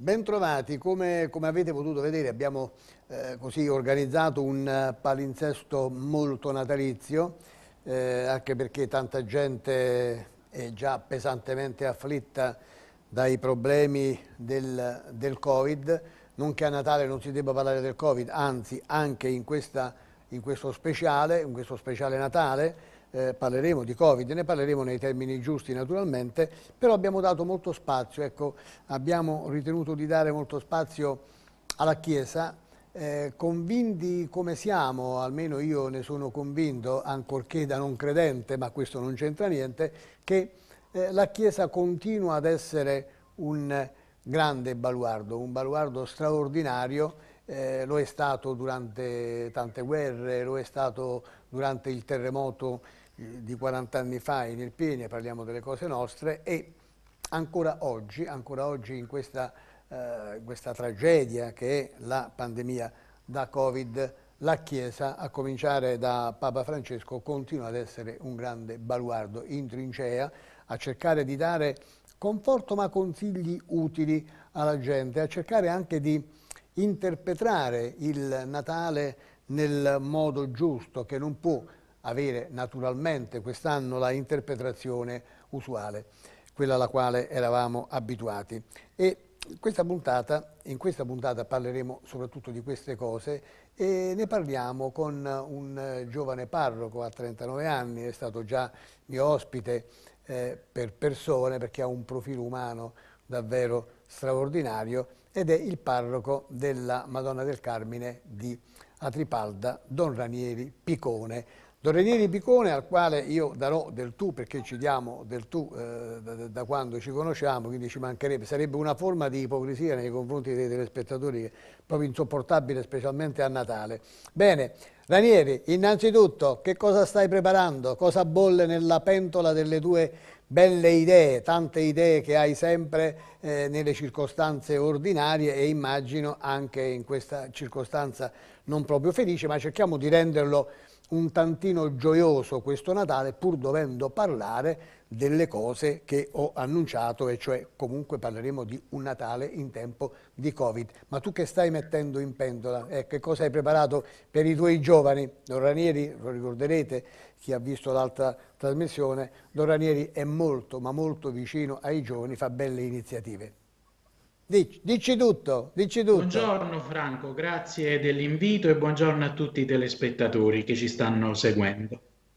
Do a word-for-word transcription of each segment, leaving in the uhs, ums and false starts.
Bentrovati, come, come avete potuto vedere abbiamo eh, così organizzato un eh, palinsesto molto natalizio, eh, anche perché tanta gente è già pesantemente afflitta dai problemi del, del Covid, non che a Natale non si debba parlare del Covid, anzi anche in, questa, in questo speciale, in questo speciale Natale, eh, parleremo di Covid, ne parleremo nei termini giusti naturalmente, però abbiamo dato molto spazio, ecco, abbiamo ritenuto di dare molto spazio alla Chiesa, eh, convinti come siamo, almeno io ne sono convinto, ancorché da non credente, ma questo non c'entra niente, che eh, la Chiesa continua ad essere un grande baluardo, un baluardo straordinario, eh, lo è stato durante tante guerre, lo è stato durante il terremoto di quaranta anni fa in Irpinia, parliamo delle cose nostre, e ancora oggi, ancora oggi in questa, eh, questa tragedia che è la pandemia da Covid, la Chiesa, a cominciare da Papa Francesco, continua ad essere un grande baluardo in trincea, a cercare di dare conforto ma consigli utili alla gente, a cercare anche di interpretare il Natale nel modo giusto, che non può avere naturalmente quest'anno la interpretazione usuale, quella alla quale eravamo abituati. E questa puntata, in questa puntata parleremo soprattutto di queste cose e ne parliamo con un giovane parroco a trentanove anni, è stato già mio ospite eh, per persone perché ha un profilo umano davvero straordinario ed è il parroco della Madonna del Carmine di Atripalda, Don Ranieri Picone. Don Ranieri Picone, al quale io darò del tu, perché ci diamo del tu eh, da, da quando ci conosciamo, quindi ci mancherebbe, sarebbe una forma di ipocrisia nei confronti dei telespettatori che è proprio insopportabile, specialmente a Natale. Bene, Ranieri, innanzitutto che cosa stai preparando? Cosa bolle nella pentola delle tue belle idee, tante idee che hai sempre eh, nelle circostanze ordinarie e immagino anche in questa circostanza non proprio felice, ma cerchiamo di renderlo un tantino gioioso questo Natale, pur dovendo parlare delle cose che ho annunciato, e cioè comunque parleremo di un Natale in tempo di Covid. Ma tu che stai mettendo in pentola? Eh, che cosa hai preparato per i tuoi giovani? Don Ranieri, lo ricorderete, chi ha visto l'altra trasmissione, Don Ranieri è molto, ma molto vicino ai giovani, fa belle iniziative. Dici, dici tutto, dici tutto. Buongiorno Franco, grazie dell'invito e buongiorno a tutti i telespettatori che ci stanno seguendo.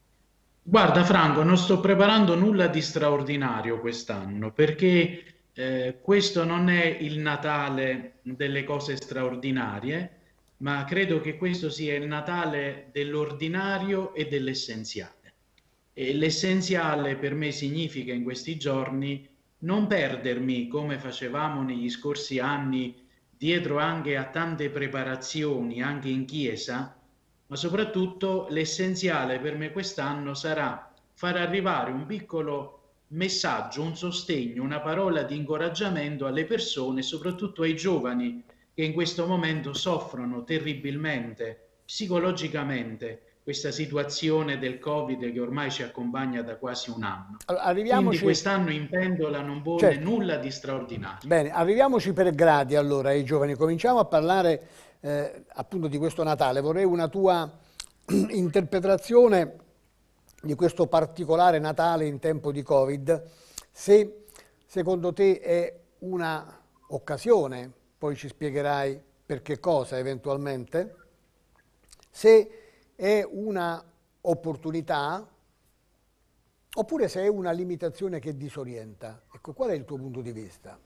Guarda Franco, non sto preparando nulla di straordinario quest'anno perché eh, questo non è il Natale delle cose straordinarie, ma credo che questo sia il Natale dell'ordinario e dell'essenziale. E l'essenziale per me significa in questi giorni non perdermi come facevamo negli scorsi anni dietro anche a tante preparazioni anche in chiesa, ma soprattutto l'essenziale per me quest'anno sarà far arrivare un piccolo messaggio, un sostegno, una parola di incoraggiamento alle persone, soprattutto ai giovani che in questo momento soffrono terribilmente psicologicamente questa situazione del Covid che ormai ci accompagna da quasi un anno. Allora, Quindi arriviamoci, quest'anno in pentola non vuole certo. nulla di straordinario. Bene, arriviamoci per gradi allora ai giovani. Cominciamo a parlare eh, appunto di questo Natale. Vorrei una tua interpretazione di questo particolare Natale in tempo di Covid. Se secondo te è una occasione, poi ci spiegherai per che cosa eventualmente, se è una opportunità oppure se è una limitazione che disorienta. Ecco, qual è il tuo punto di vista?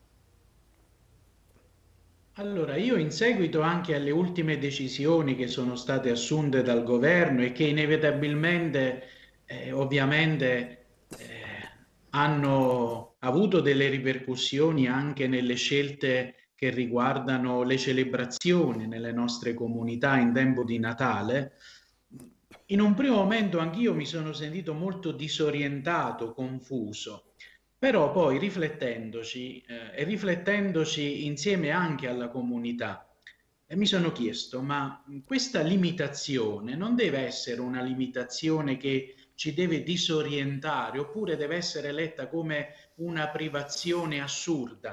Allora, io in seguito anche alle ultime decisioni che sono state assunte dal governo e che inevitabilmente, eh, ovviamente, eh, hanno avuto delle ripercussioni anche nelle scelte che riguardano le celebrazioni nelle nostre comunità in tempo di Natale, in un primo momento anch'io mi sono sentito molto disorientato, confuso. Però poi riflettendoci eh, e riflettendoci insieme anche alla comunità, e mi sono chiesto, ma questa limitazione non deve essere una limitazione che ci deve disorientare, oppure deve essere letta come una privazione assurda?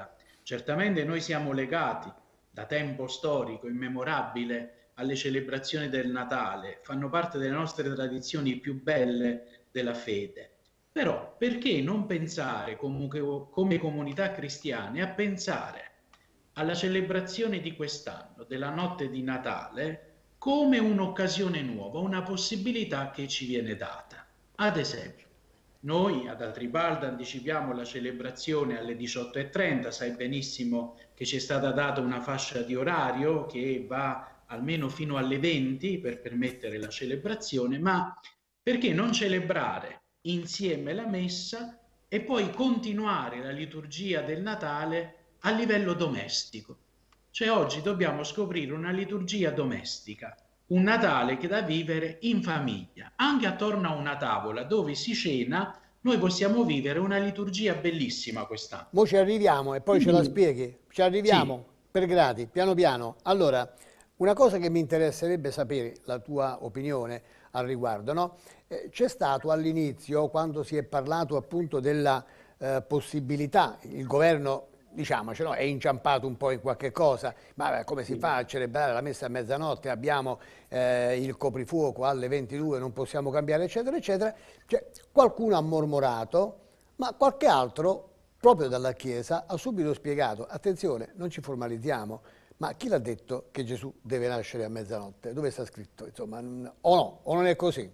Certamente noi siamo legati da tempo storico immemorabile alle celebrazioni del Natale, fanno parte delle nostre tradizioni più belle della fede. Però perché non pensare comunque, come comunità cristiane a pensare alla celebrazione di quest'anno, della notte di Natale, come un'occasione nuova, una possibilità che ci viene data. Ad esempio, noi ad Atribalda anticipiamo la celebrazione alle diciotto e trenta, sai benissimo che ci è stata data una fascia di orario che va almeno fino alle venti per permettere la celebrazione, ma perché non celebrare insieme la messa e poi continuare la liturgia del Natale a livello domestico? Cioè oggi dobbiamo scoprire una liturgia domestica, un Natale che da vivere in famiglia, anche attorno a una tavola dove si cena. Noi possiamo vivere una liturgia bellissima quest'anno. Mo ci arriviamo e poi ce la Quindi, spieghi. Ci sì, arriviamo per gradi, piano piano. Allora, una cosa che mi interesserebbe sapere, la tua opinione al riguardo, no? Eh, c'è stato all'inizio, quando si è parlato appunto della eh, possibilità, il governo, diciamocelo, è inciampato un po' in qualche cosa, ma come si fa a celebrare la messa a mezzanotte, abbiamo eh, il coprifuoco alle ventidue, non possiamo cambiare, eccetera, eccetera. Cioè, qualcuno ha mormorato, ma qualche altro, proprio dalla Chiesa, ha subito spiegato, attenzione, non ci formalizziamo, ma chi l'ha detto che Gesù deve nascere a mezzanotte? Dove sta scritto? Insomma, o no, o non è così?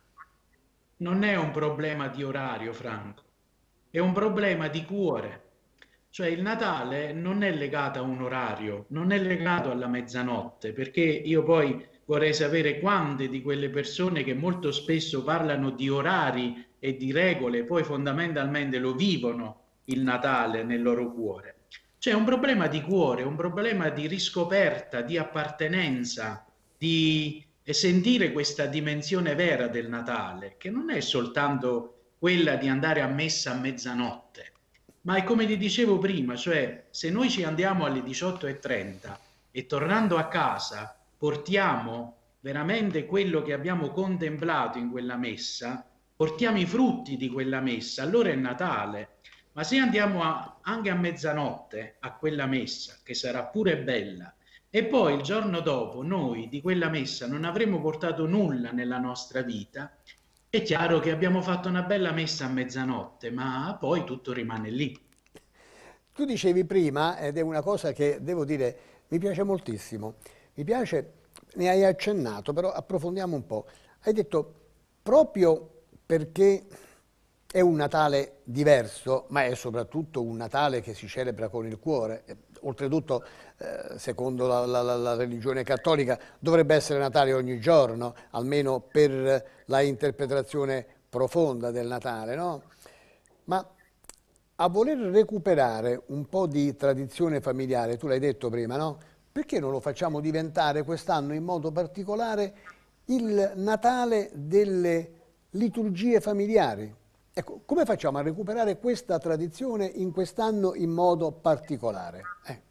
non è un problema di orario, Franco, è un problema di cuore. Cioè il Natale non è legato a un orario, non è legato alla mezzanotte, perché io poi vorrei sapere quante di quelle persone che molto spesso parlano di orari e di regole, poi fondamentalmente lo vivono il Natale nel loro cuore. C'è un problema di cuore, un problema di riscoperta, di appartenenza, di sentire questa dimensione vera del Natale, che non è soltanto quella di andare a messa a mezzanotte, ma è come ti dicevo prima, cioè se noi ci andiamo alle diciotto e trenta e tornando a casa portiamo veramente quello che abbiamo contemplato in quella messa, portiamo i frutti di quella messa, allora è Natale. Ma se andiamo a, anche a mezzanotte a quella messa, che sarà pure bella, e poi il giorno dopo noi di quella messa non avremo portato nulla nella nostra vita, è chiaro che abbiamo fatto una bella messa a mezzanotte, ma poi tutto rimane lì. Tu dicevi prima, ed è una cosa che devo dire mi piace moltissimo, mi piace, ne hai accennato, però approfondiamo un po'. Hai detto proprio perché è un Natale diverso, ma è soprattutto un Natale che si celebra con il cuore. Eh, Oltretutto, eh, secondo la, la- la- la religione cattolica, dovrebbe essere Natale ogni giorno, almeno per la interpretazione profonda del Natale, no? Ma a voler recuperare un po' di tradizione familiare, tu l'hai detto prima, no? Perché non lo facciamo diventare quest'anno in modo particolare il Natale delle liturgie familiari? Ecco, come facciamo a recuperare questa tradizione in quest'anno in modo particolare? Eh.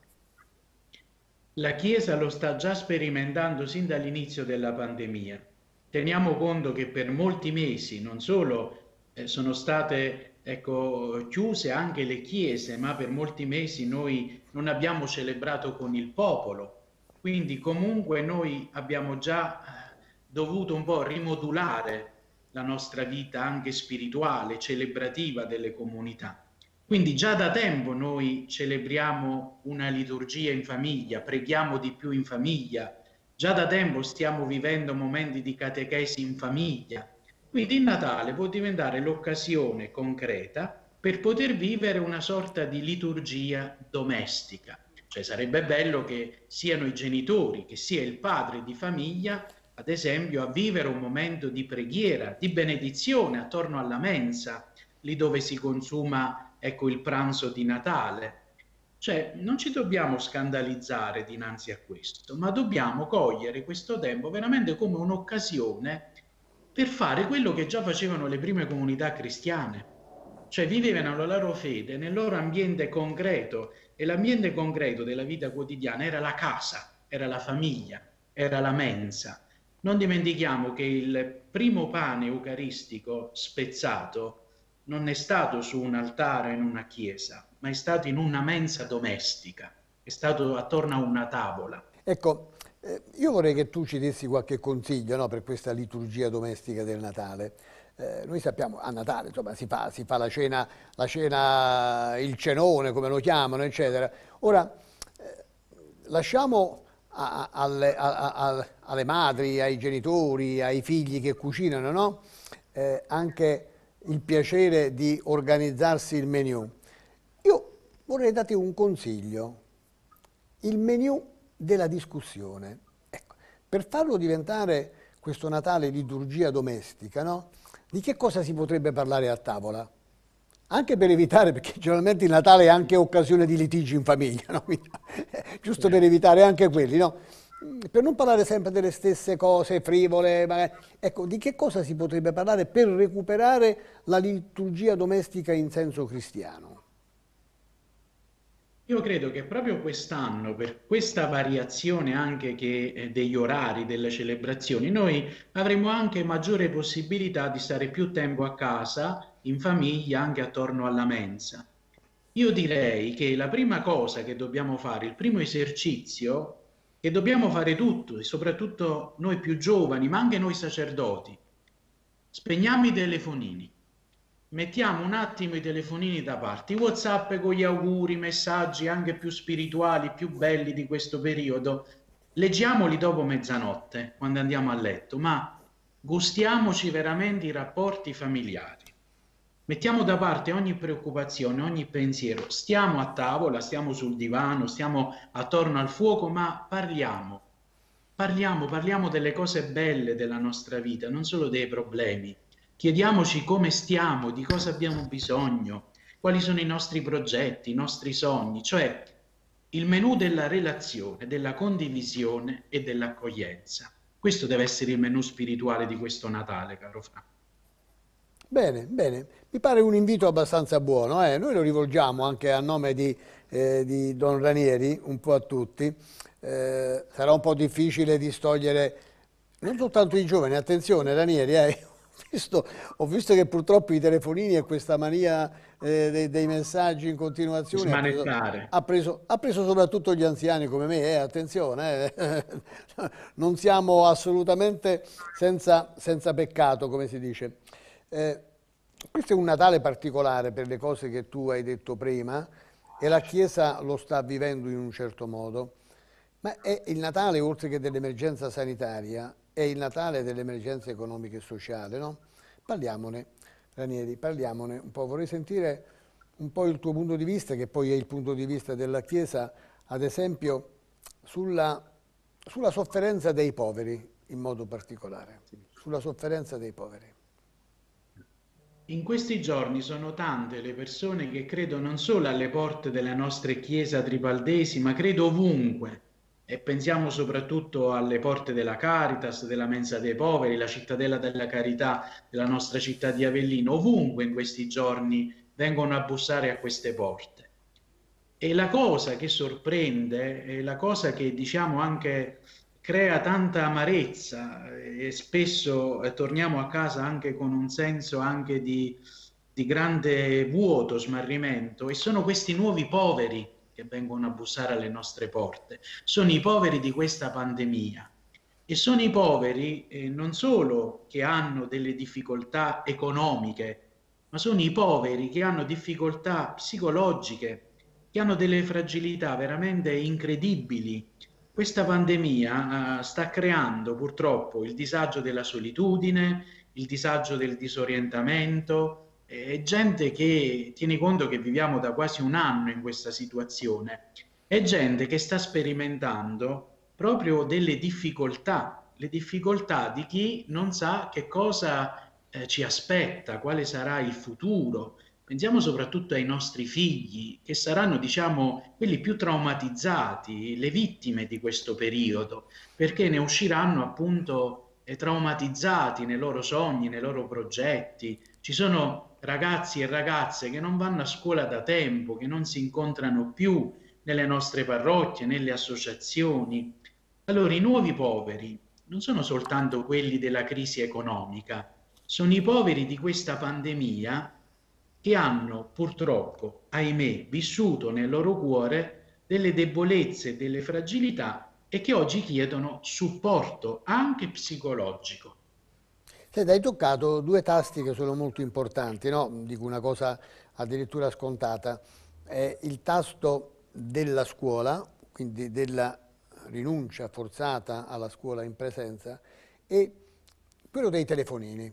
La Chiesa lo sta già sperimentando sin dall'inizio della pandemia. Teniamo conto che per molti mesi non solo eh, sono state ecco, chiuse anche le chiese, ma per molti mesi noi non abbiamo celebrato con il popolo. Quindi comunque noi abbiamo già eh, dovuto un po' rimodulare la nostra vita anche spirituale, celebrativa delle comunità. Quindi già da tempo noi celebriamo una liturgia in famiglia, preghiamo di più in famiglia, già da tempo stiamo vivendo momenti di catechesi in famiglia. Quindi il Natale può diventare l'occasione concreta per poter vivere una sorta di liturgia domestica. Cioè sarebbe bello che siano i genitori, che sia il padre di famiglia, ad esempio, a vivere un momento di preghiera, di benedizione attorno alla mensa, lì dove si consuma, ecco, il pranzo di Natale. Cioè, non ci dobbiamo scandalizzare dinanzi a questo, ma dobbiamo cogliere questo tempo veramente come un'occasione per fare quello che già facevano le prime comunità cristiane. Cioè, vivevano la loro fede nel loro ambiente concreto, e l'ambiente concreto della vita quotidiana era la casa, era la famiglia, era la mensa. Non dimentichiamo che il primo pane eucaristico spezzato non è stato su un altare in una chiesa, ma è stato in una mensa domestica, è stato attorno a una tavola. Ecco, eh, io vorrei che tu ci dessi qualche consiglio, no, per questa liturgia domestica del Natale. Eh, noi sappiamo, a Natale, insomma, si fa, si fa la cena, la cena, il cenone, come lo chiamano, eccetera. Ora, eh, lasciamo a- a- alle, a- a- alle madri, ai genitori, ai figli che cucinano, no? Eh, anche il piacere di organizzarsi il menù. Io vorrei darti un consiglio, il menù della discussione. Ecco, per farlo diventare questo Natale liturgia domestica, no? Di che cosa si potrebbe parlare a tavola? Anche per evitare, perché generalmente il Natale è anche occasione di litigi in famiglia, no? Quindi, giusto per evitare anche quelli, no? Per non parlare sempre delle stesse cose frivole, magari. Ecco, di che cosa si potrebbe parlare per recuperare la liturgia domestica in senso cristiano? Io credo che proprio quest'anno, per questa variazione anche che, eh, degli orari delle celebrazioni, noi avremo anche maggiore possibilità di stare più tempo a casa, in famiglia, anche attorno alla mensa. Io direi che la prima cosa che dobbiamo fare, il primo esercizio che dobbiamo fare tutti, soprattutto noi più giovani, ma anche noi sacerdoti, spegniamo i telefonini. Mettiamo un attimo i telefonini da parte, i WhatsApp con gli auguri, i messaggi anche più spirituali, più belli di questo periodo, leggiamoli dopo mezzanotte, quando andiamo a letto, ma gustiamoci veramente i rapporti familiari. Mettiamo da parte ogni preoccupazione, ogni pensiero, stiamo a tavola, stiamo sul divano, stiamo attorno al fuoco, ma parliamo. Parliamo, parliamo delle cose belle della nostra vita, non solo dei problemi. Chiediamoci come stiamo, di cosa abbiamo bisogno, quali sono i nostri progetti, i nostri sogni, cioè il menù della relazione, della condivisione e dell'accoglienza. Questo deve essere il menù spirituale di questo Natale, caro Fra. Bene, bene, mi pare un invito abbastanza buono, eh? Noi lo rivolgiamo anche a nome di, eh, di Don Ranieri, un po' a tutti. Eh, sarà un po' difficile distogliere non soltanto i giovani, attenzione Ranieri, eh? Ho visto, ho visto che purtroppo i telefonini e questa mania eh, dei, dei messaggi in Di continuazione ha preso, smanettare. ha preso, ha preso soprattutto gli anziani come me, eh? Attenzione, eh? Non siamo assolutamente senza, senza peccato, come si dice. Eh, questo è un Natale particolare per le cose che tu hai detto prima e la Chiesa lo sta vivendo in un certo modo, ma è il Natale, oltre che dell'emergenza sanitaria, è il Natale dell'emergenza economica e sociale, no? Parliamone, Ranieri, parliamone un po'. Vorrei sentire un po' il tuo punto di vista, che poi è il punto di vista della Chiesa, ad esempio sulla, sulla sofferenza dei poveri in modo particolare, sulla sofferenza dei poveri. In questi giorni sono tante le persone che credo non solo alle porte delle nostre chiese tripaldesi, ma credo ovunque. E pensiamo soprattutto alle porte della Caritas, della Mensa dei Poveri, la cittadella della carità della nostra città di Avellino. Ovunque in questi giorni vengono a bussare a queste porte. E la cosa che sorprende, e la cosa che diciamo anche crea tanta amarezza e spesso eh, torniamo a casa anche con un senso anche di, di grande vuoto, smarrimento, e sono questi nuovi poveri che vengono a bussare alle nostre porte, sono i poveri di questa pandemia. E sono i poveri eh, non solo che hanno delle difficoltà economiche, ma sono i poveri che hanno difficoltà psicologiche, che hanno delle fragilità veramente incredibili. Questa pandemia uh, sta creando purtroppo il disagio della solitudine, il disagio del disorientamento, è gente che, tieni conto che viviamo da quasi un anno in questa situazione, è gente che sta sperimentando proprio delle difficoltà, le difficoltà di chi non sa che cosa eh, ci aspetta, quale sarà il futuro. Pensiamo soprattutto ai nostri figli, che saranno, diciamo, quelli più traumatizzati, le vittime di questo periodo, perché ne usciranno appunto eh, traumatizzati nei loro sogni, nei loro progetti. Ci sono ragazzi e ragazze che non vanno a scuola da tempo, che non si incontrano più nelle nostre parrocchie, nelle associazioni. Allora, i nuovi poveri non sono soltanto quelli della crisi economica, sono i poveri di questa pandemia che hanno purtroppo, ahimè, vissuto nel loro cuore delle debolezze, delle fragilità e che oggi chiedono supporto anche psicologico. Senti, hai toccato due tasti che sono molto importanti, no? Dico una cosa addirittura scontata. È il tasto della scuola, quindi della rinuncia forzata alla scuola in presenza, e quello dei telefonini,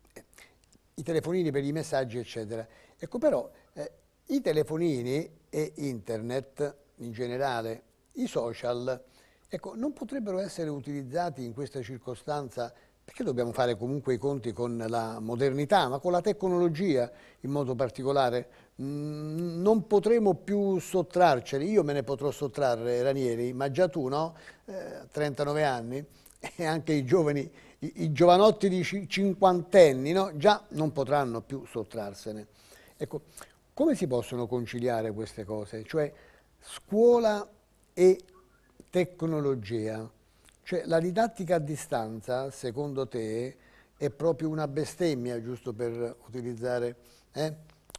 i telefonini per i messaggi, eccetera. Ecco, però eh, i telefonini e internet in generale, i social, ecco, non potrebbero essere utilizzati in questa circostanza perché dobbiamo fare comunque i conti con la modernità, ma con la tecnologia in modo particolare. Mm, non potremo più sottrarceli, io me ne potrò sottrarre, Ranieri, ma già tu, no? Eh, trentanove anni, e anche i giovani, i, i giovanotti di ci- cinquantenni, no? Già non potranno più sottrarsene. Ecco, come si possono conciliare queste cose? Cioè scuola e tecnologia. Cioè la didattica a distanza, secondo te, è proprio una bestemmia, giusto per utilizzare eh,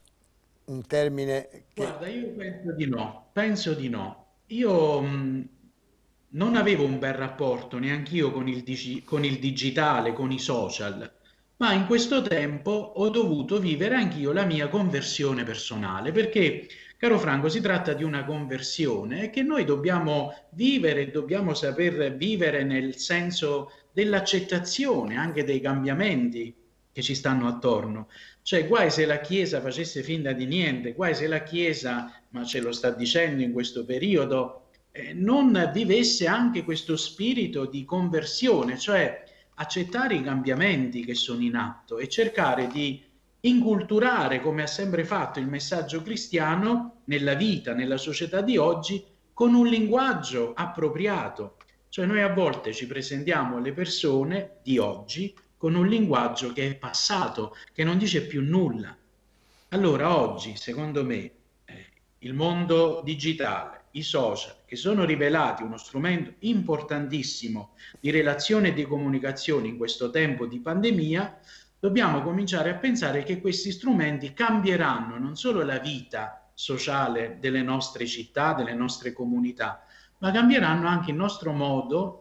un termine che... Guarda, io penso di no, penso di no. Io mh, non avevo un bel rapporto neanch'io con il, dici- con il digitale, con i social, ma in questo tempo ho dovuto vivere anch'io la mia conversione personale, perché, caro Franco, si tratta di una conversione che noi dobbiamo vivere, dobbiamo saper vivere nel senso dell'accettazione anche dei cambiamenti che ci stanno attorno. Cioè, guai se la Chiesa facesse finta di niente, guai se la Chiesa, ma ce lo sta dicendo in questo periodo, eh, non vivesse anche questo spirito di conversione, cioè accettare i cambiamenti che sono in atto e cercare di inculturare, come ha sempre fatto il messaggio cristiano, nella vita, nella società di oggi, con un linguaggio appropriato. Cioè noi a volte ci presentiamo alle persone di oggi con un linguaggio che è passato, che non dice più nulla. Allora oggi, secondo me, eh, il mondo digitale, i social, che sono rivelati uno strumento importantissimo di relazione e di comunicazione in questo tempo di pandemia, dobbiamo cominciare a pensare che questi strumenti cambieranno non solo la vita sociale delle nostre città, delle nostre comunità, ma cambieranno anche il nostro modo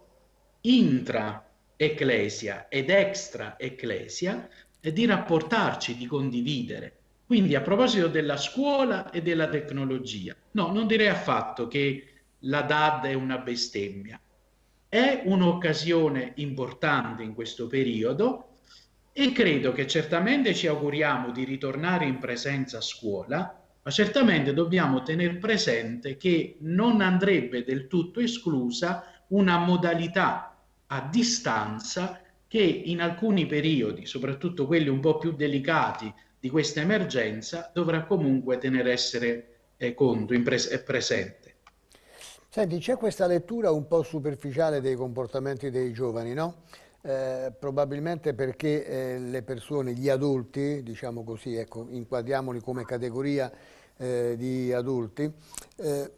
intra-ecclesia ed extra-ecclesia di rapportarci, di condividere. Quindi a proposito della scuola e della tecnologia, no, non direi affatto che la D A D è una bestemmia. È un'occasione importante in questo periodo e credo che certamente ci auguriamo di ritornare in presenza a scuola, ma certamente dobbiamo tenere presente che non andrebbe del tutto esclusa una modalità a distanza che in alcuni periodi, soprattutto quelli un po' più delicati di questa emergenza, dovrà comunque tenere essere eh, conto, in pres- presente. Senti, c'è questa lettura un po' superficiale dei comportamenti dei giovani, no? Eh, probabilmente perché eh, le persone, gli adulti, diciamo così, ecco, inquadriamoli come categoria eh, di adulti, eh,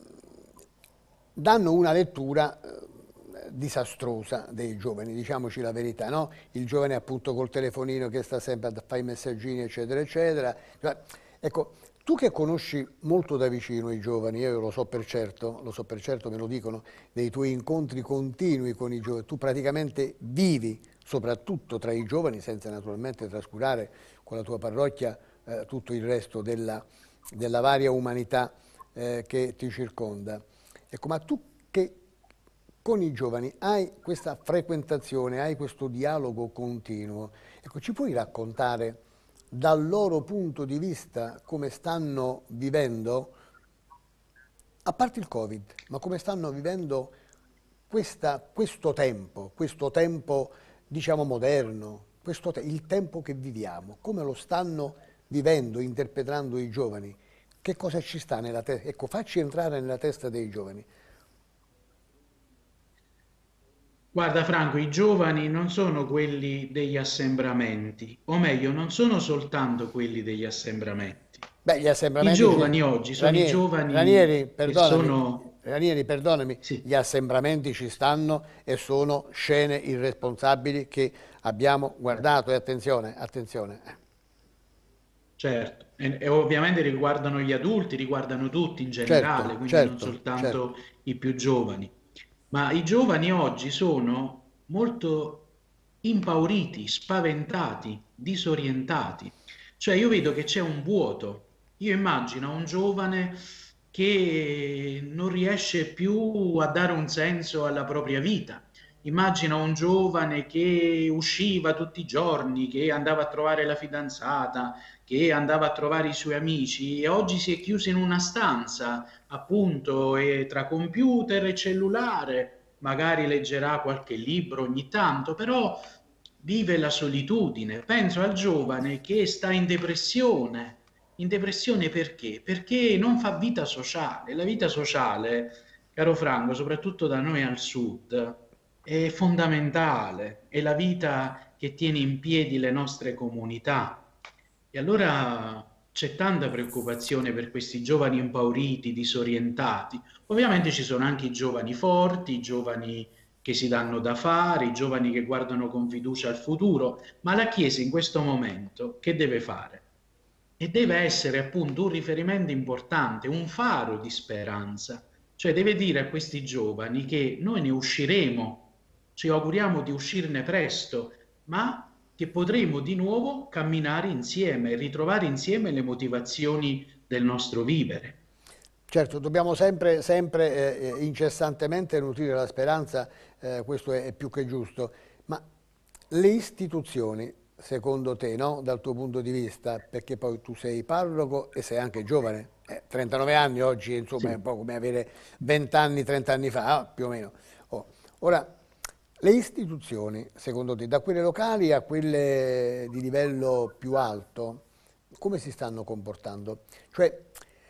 danno una lettura eh, disastrosa dei giovani, diciamoci la verità, no? Il giovane appunto col telefonino che sta sempre a fare i messaggini, eccetera, eccetera. Cioè, ecco, tu che conosci molto da vicino i giovani, io lo so per certo, lo so per certo, me lo dicono, nei tuoi incontri continui con i giovani, tu praticamente vivi soprattutto tra i giovani, senza naturalmente trascurare con la tua parrocchia eh, tutto il resto della, della varia umanità eh, che ti circonda. Ecco, ma tu che con i giovani hai questa frequentazione, hai questo dialogo continuo, ecco, ci puoi raccontare dal loro punto di vista come stanno vivendo, a parte il Covid, ma come stanno vivendo questa- questo tempo, questo tempo diciamo moderno, questo te- il tempo che viviamo, come lo stanno vivendo, interpretando i giovani, che cosa ci sta nella testa? Ecco, facci entrare nella testa dei giovani. Guarda Franco, i giovani non sono quelli degli assembramenti, o meglio, non sono soltanto quelli degli assembramenti. Beh, gli I assembramenti, ci- giovani oggi sono i Ranieri, giovani Ranieri, che perdonami, sono... Ranieri, perdonami, Sì, gli assembramenti ci stanno e sono scene irresponsabili che abbiamo guardato e attenzione, attenzione. certo. E, e ovviamente riguardano gli adulti, riguardano tutti in generale, Certo, quindi non certo, soltanto certo. i più giovani. Ma i giovani oggi sono molto impauriti, spaventati, disorientati. Cioè io vedo che c'è un vuoto. Io immagino un giovane che non riesce più a dare un senso alla propria vita. Immagino un giovane che usciva tutti i giorni, che andava a trovare la fidanzata, che andava a trovare i suoi amici e oggi si è chiuso in una stanza, appunto, e tra computer e cellulare, magari leggerà qualche libro ogni tanto, però vive la solitudine. Penso al giovane che sta in depressione. In depressione perché? Perché non fa vita sociale. La vita sociale, caro Franco, soprattutto da noi al sud, è fondamentale, è la vita che tiene in piedi le nostre comunità. E allora c'è tanta preoccupazione per questi giovani impauriti, disorientati. Ovviamente ci sono anche i giovani forti, i giovani che si danno da fare, i giovani che guardano con fiducia al futuro, ma la Chiesa in questo momento che deve fare? E deve essere appunto un riferimento importante, un faro di speranza, cioè deve dire a questi giovani che noi ne usciremo, ci auguriamo di uscirne presto, ma che potremo di nuovo camminare insieme, ritrovare insieme le motivazioni del nostro vivere. Certo, dobbiamo sempre, sempre eh, eh, incessantemente nutrire la speranza, eh, questo è, è più che giusto, ma le istituzioni, secondo te, no? Dal tuo punto di vista, perché poi tu sei parroco e sei anche giovane, eh, trentanove anni oggi, insomma, è Sì. un po' come avere venti anni, trenta anni fa, più o meno. Oh. Ora, le istituzioni, secondo te, da quelle locali a quelle di livello più alto, come si stanno comportando? Cioè,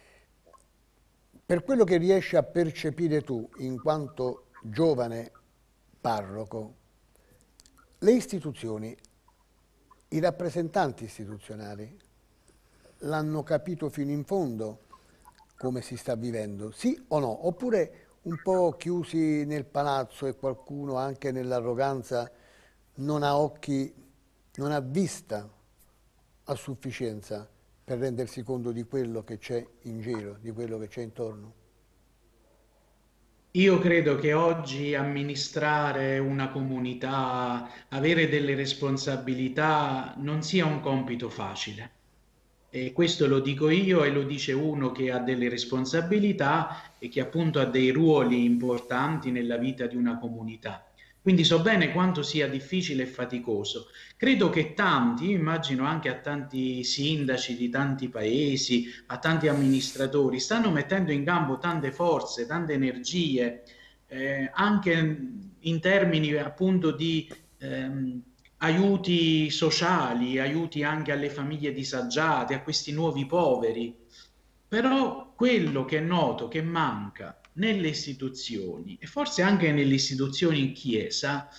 per quello che riesci a percepire tu in quanto giovane parroco, le istituzioni, i rappresentanti istituzionali l'hanno capito fino in fondo come si sta vivendo, sì o no? Oppure un po' chiusi nel palazzo e qualcuno anche nell'arroganza non ha occhi, non ha vista a sufficienza per rendersi conto di quello che c'è in giro, di quello che c'è intorno? Io credo che oggi amministrare una comunità, avere delle responsabilità non sia un compito facile. E questo lo dico io e lo dice uno che ha delle responsabilità e che appunto ha dei ruoli importanti nella vita di una comunità. Quindi so bene quanto sia difficile e faticoso. Credo che tanti, io immagino anche a tanti sindaci di tanti paesi, a tanti amministratori, stanno mettendo in campo tante forze, tante energie, eh, anche in termini appunto di ehm, aiuti sociali, aiuti anche alle famiglie disagiate, a questi nuovi poveri. Però quello che noto che manca nelle istituzioni e forse anche nelle istituzioni in chiesa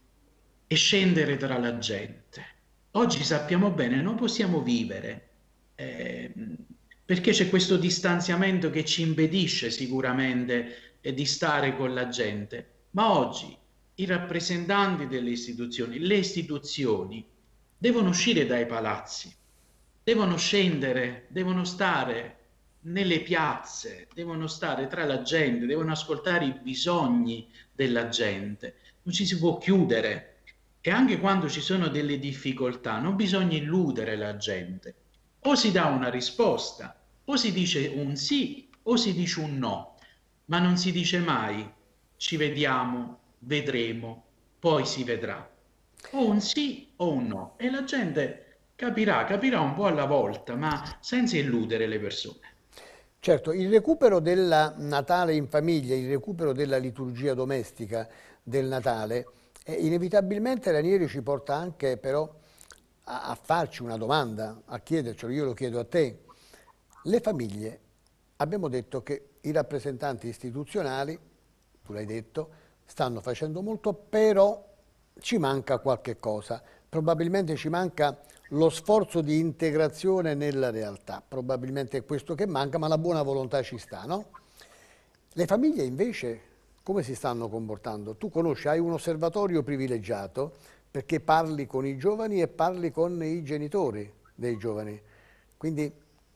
è scendere tra la gente. Oggi sappiamo bene, non possiamo vivere eh, perché c'è questo distanziamento che ci impedisce sicuramente eh, di stare con la gente. Ma oggi i rappresentanti delle istituzioni, le istituzioni, devono uscire dai palazzi, devono scendere, devono stare nelle piazze, devono stare tra la gente, devono ascoltare i bisogni della gente. Non ci si può chiudere. E anche quando ci sono delle difficoltà, non bisogna illudere la gente. O si dà una risposta, o si dice un sì, o si dice un no, ma non si dice mai ci vediamo, vedremo, poi si vedrà. O un sì o un no. E la gente capirà, capirà un po' alla volta, ma senza illudere le persone. Certo, il recupero del Natale in famiglia, il recupero della liturgia domestica del Natale, eh, inevitabilmente Ranieri ci porta anche però a, a farci una domanda, a chiedercelo, io lo chiedo a te. Le famiglie, abbiamo detto che i rappresentanti istituzionali, tu l'hai detto, stanno facendo molto, però ci manca qualche cosa. Probabilmente ci manca lo sforzo di integrazione nella realtà. Probabilmente è questo che manca, ma la buona volontà ci sta, no? Le famiglie invece come si stanno comportando? Tu conosci, hai un osservatorio privilegiato perché parli con i giovani e parli con i genitori dei giovani. Quindi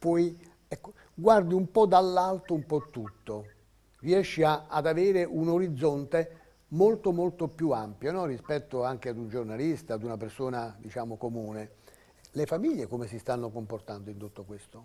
puoi, ecco, guardi un po' dall'alto un po' tutto, riesci a- ad avere un orizzonte molto molto più ampio, no? Rispetto anche ad un giornalista, ad una persona, diciamo, comune. Le famiglie come si stanno comportando in tutto questo?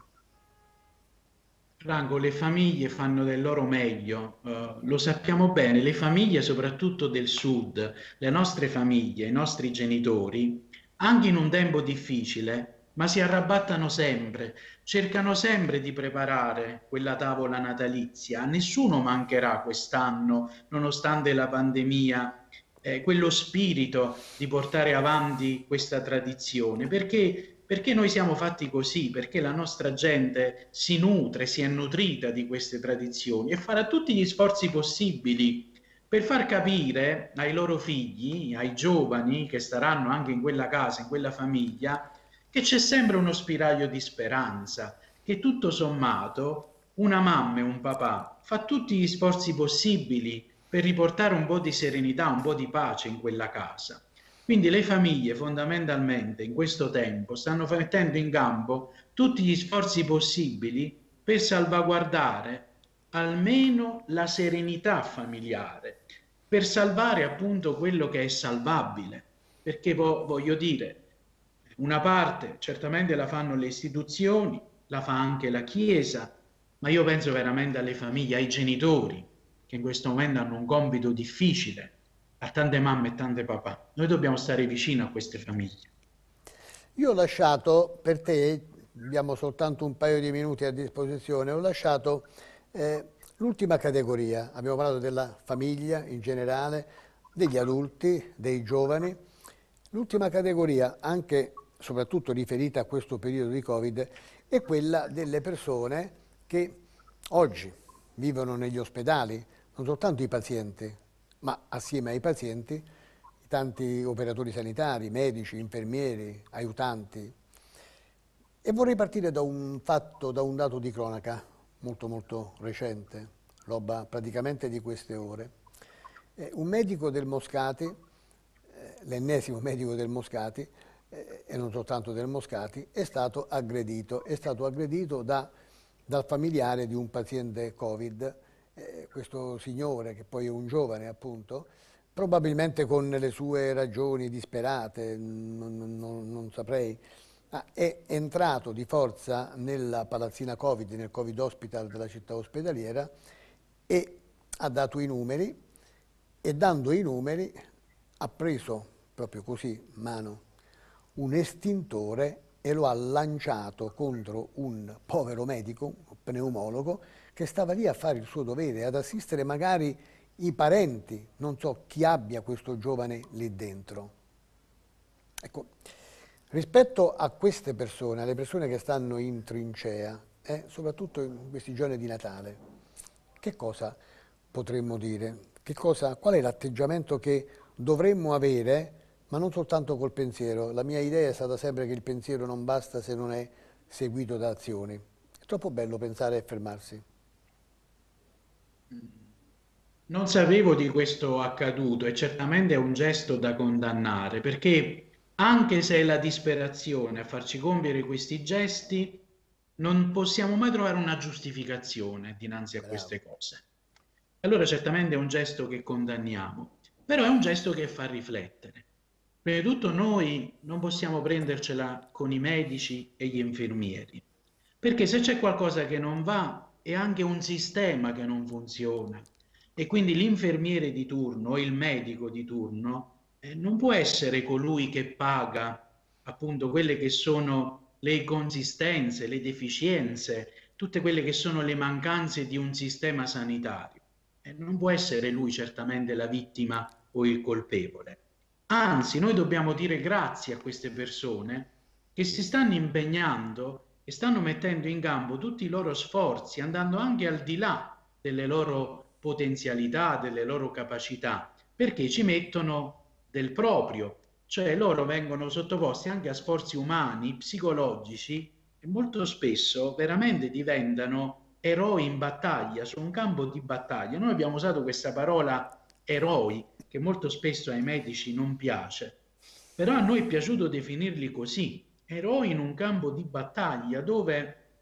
Franco, le famiglie fanno del loro meglio, eh, lo sappiamo bene, le famiglie soprattutto del sud, le nostre famiglie, i nostri genitori, anche in un tempo difficile, ma si arrabattano sempre, cercano sempre di preparare quella tavola natalizia. A nessuno mancherà quest'anno, nonostante la pandemia, eh, quello spirito di portare avanti questa tradizione, perché perché noi siamo fatti così, perché la nostra gente si nutre, si è nutrita di queste tradizioni e farà tutti gli sforzi possibili per far capire ai loro figli, ai giovani che staranno anche in quella casa, in quella famiglia, che c'è sempre uno spiraglio di speranza, che tutto sommato una mamma e un papà fa tutti gli sforzi possibili per riportare un po' di serenità, un po' di pace in quella casa. Quindi le famiglie fondamentalmente in questo tempo stanno mettendo in campo tutti gli sforzi possibili per salvaguardare almeno la serenità familiare, per salvare appunto quello che è salvabile. Perché vo- voglio dire, una parte certamente la fanno le istituzioni, la fa anche la Chiesa, ma io penso veramente alle famiglie, ai genitori, che in questo momento hanno un compito difficile, a tante mamme e tante papà. Noi dobbiamo stare vicino a queste famiglie. Io ho lasciato per te, abbiamo soltanto un paio di minuti a disposizione, ho lasciato eh, l'ultima categoria. Abbiamo parlato della famiglia in generale, degli adulti, dei giovani. L'ultima categoria, anche soprattutto riferita a questo periodo di Covid, è quella delle persone che oggi vivono negli ospedali, non soltanto i pazienti, ma assieme ai pazienti i tanti operatori sanitari, medici, infermieri, aiutanti. E vorrei partire da un fatto, da un dato di cronaca molto molto recente, roba praticamente di queste ore. Eh, un medico del Moscati, eh, l'ennesimo medico del Moscati, eh, e non soltanto del Moscati, è stato aggredito, è stato aggredito da, dal familiare di un paziente Covid. Eh, questo signore, che poi è un giovane appunto, probabilmente con le sue ragioni disperate, non, non- non saprei, ah, è entrato di forza nella palazzina Covid, nel Covid Hospital della città ospedaliera e ha dato i numeri e dando i numeri ha preso proprio così mano un estintore e lo ha lanciato contro un povero medico, un pneumologo, che stava lì a fare il suo dovere, ad assistere magari i parenti, non so chi abbia questo giovane lì dentro. Ecco, rispetto a queste persone, alle persone che stanno in trincea, eh, soprattutto in questi giorni di Natale, che cosa potremmo dire? Che cosa, qual è l'atteggiamento che dovremmo avere, ma non soltanto col pensiero? La mia idea è stata sempre che il pensiero non basta se non è seguito da azioni. È troppo bello pensare e fermarsi. Non sapevo di questo accaduto e certamente è un gesto da condannare, perché anche se è la disperazione a farci compiere questi gesti, non possiamo mai trovare una giustificazione dinanzi a Bravo. queste cose. Allora certamente è un gesto che condanniamo, però è un gesto che fa riflettere. Prima di tutto noi non possiamo prendercela con i medici e gli infermieri, perché se c'è qualcosa che non va è anche un sistema che non funziona e quindi l'infermiere di turno o il medico di turno eh, non può essere colui che paga appunto quelle che sono le inconsistenze, le deficienze, tutte quelle che sono le mancanze di un sistema sanitario. E non può essere lui certamente la vittima o il colpevole. Anzi, noi dobbiamo dire grazie a queste persone che si stanno impegnando e stanno mettendo in campo tutti i loro sforzi, andando anche al di là delle loro potenzialità, delle loro capacità, perché ci mettono del proprio, cioè loro vengono sottoposti anche a sforzi umani, psicologici e molto spesso veramente diventano eroi in battaglia, su un campo di battaglia. Noi abbiamo usato questa parola eroi, che molto spesso ai medici non piace, però a noi è piaciuto definirli così, eroi in un campo di battaglia dove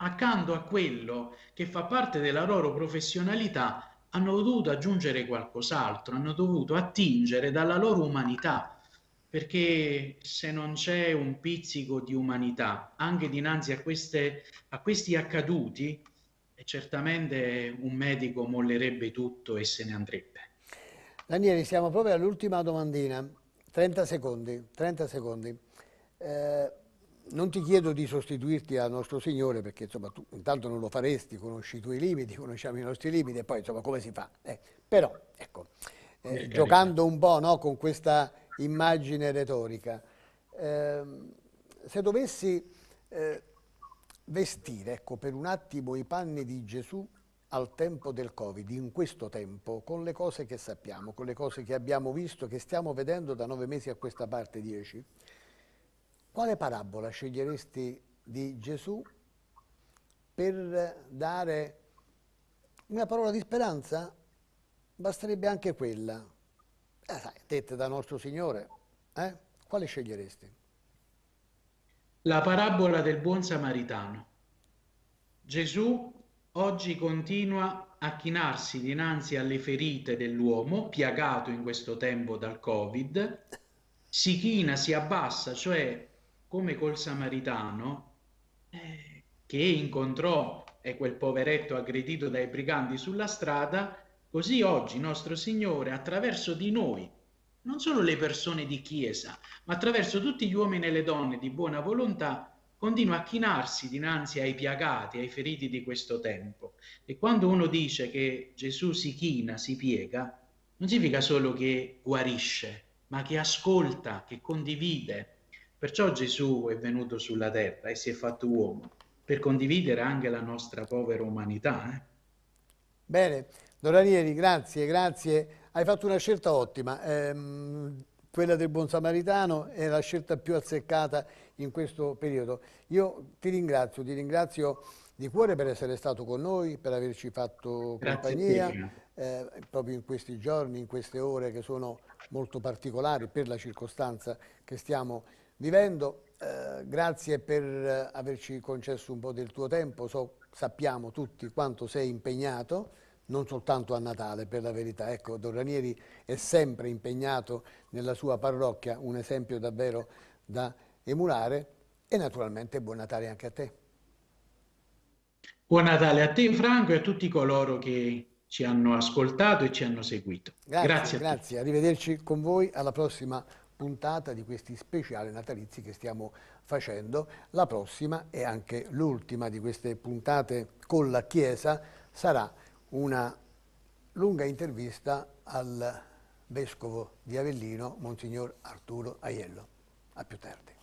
accanto a quello che fa parte della loro professionalità, hanno dovuto aggiungere qualcos'altro, hanno dovuto attingere dalla loro umanità, perché se non c'è un pizzico di umanità, anche dinanzi a queste, a questi accaduti, eh, certamente un medico mollerebbe tutto e se ne andrebbe. Daniele, siamo proprio all'ultima domandina, trenta secondi, trenta secondi. Eh, non ti chiedo di sostituirti al nostro Signore perché insomma tu intanto non lo faresti, conosci i tuoi limiti, conosciamo i nostri limiti e poi insomma come si fa? Eh, però ecco, eh, Per carità. giocando un po', no, con questa immagine retorica, ehm, se dovessi eh, vestire, ecco, per un attimo i panni di Gesù al tempo del Covid, in questo tempo, con le cose che sappiamo, con le cose che abbiamo visto, che stiamo vedendo da nove mesi a questa parte, dieci, quale parabola sceglieresti di Gesù per dare una parola di speranza? Basterebbe anche quella. Eh, sai, dette da nostro Signore, eh? Quale sceglieresti? La parabola del buon samaritano. Gesù oggi continua a chinarsi dinanzi alle ferite dell'uomo, piagato in questo tempo dal Covid, si china, si abbassa, cioè come col Samaritano, eh, che incontrò eh, quel poveretto aggredito dai briganti sulla strada, così oggi nostro Signore, attraverso di noi, non solo le persone di Chiesa, ma attraverso tutti gli uomini e le donne di buona volontà, continua a chinarsi dinanzi ai piagati, ai feriti di questo tempo. E quando uno dice che Gesù si china, si piega, non significa solo che guarisce, ma che ascolta, che condivide. Perciò Gesù è venuto sulla terra e si è fatto uomo, per condividere anche la nostra povera umanità. Eh? Bene, Don Ranieri, grazie, grazie. Hai fatto una scelta ottima. Ehm, quella del buon samaritano è la scelta più azzeccata in questo periodo. Io ti ringrazio, ti ringrazio di cuore per essere stato con noi, per averci fatto Grazie a te, compagnia, Franco. eh, proprio in questi giorni, in queste ore che sono molto particolari per la circostanza che stiamo vivendo. Eh, grazie per eh, averci concesso un po' del tuo tempo. So, sappiamo tutti quanto sei impegnato, non soltanto a Natale, per la verità. Ecco, Don Ranieri è sempre impegnato nella sua parrocchia, un esempio davvero da emulare. E naturalmente buon Natale anche a te. Buon Natale a te, Franco, e a tutti coloro che ci hanno ascoltato e ci hanno seguito. Grazie, Grazie a tutti. grazie. Arrivederci con voi alla prossima puntata di questi speciali natalizi che stiamo facendo. La prossima e anche l'ultima di queste puntate con la Chiesa sarà una lunga intervista al vescovo di Avellino, Monsignor Arturo Aiello. A più tardi.